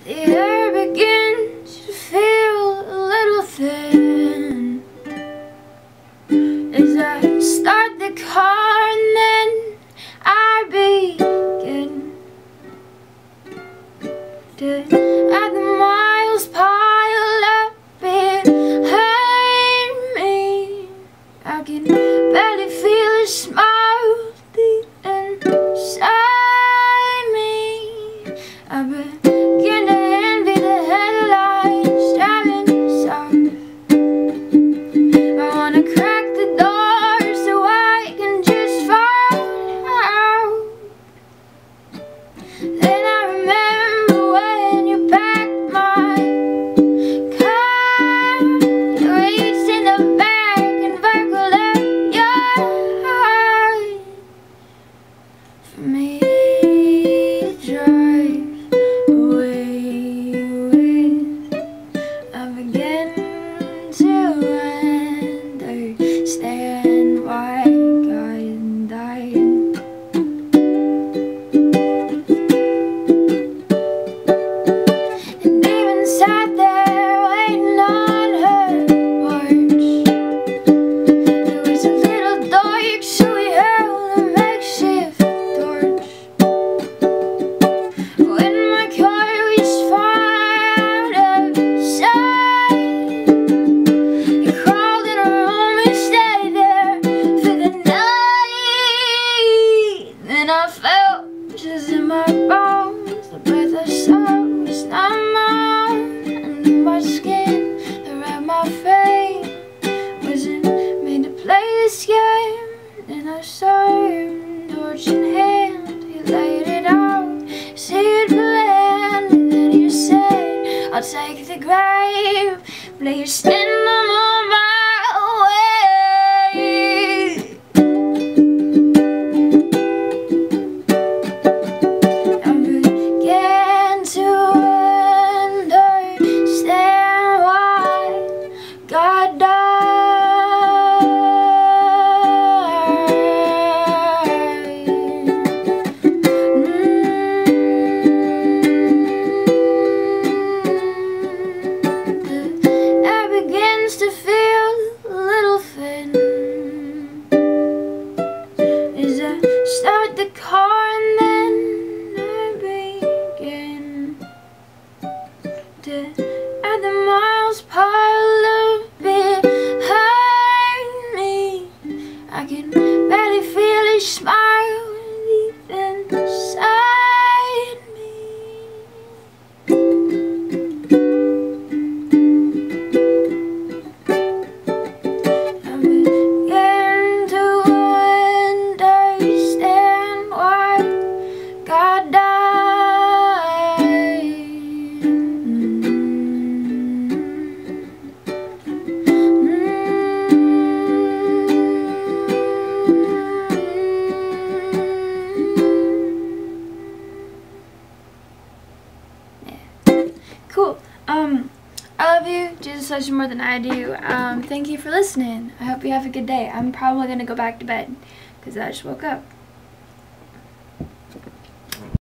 The air begins to feel a little thin as I start the car, and then I begin to add the miles pile up behind me. I can barely feel a smile deep inside me. I begin to envy the headlights driving south. I wanna crack the door so I can just find out. Then I remember when you packed my car. You reached in the back and circled up your heart for me to drive away with. I begin to understand why God died. And even sat there waiting on her porch. There was a little dark, so we held a makeshift torch. When my car was far out of sight, you crawled in a room and stayed there for the night. Then I felt just in my bones the breath I saw was not mine. Under my skin, the red my fame wasn't made to play this game. Then I saw him, torch in hand, he laid it out, see it blend, and then he said, I'll take the grave, please stand on my way. I began to understand why God died. The air begins to feel a little thin as I start the car, and then I begin to add the miles pile up behind me. I can barely feel his smile deep inside me. I begin to understand why God died. Cool. I love you. Jesus loves you more than I do. Thank you for listening. I hope you have a good day. I'm probably gonna go back to bed because I just woke up.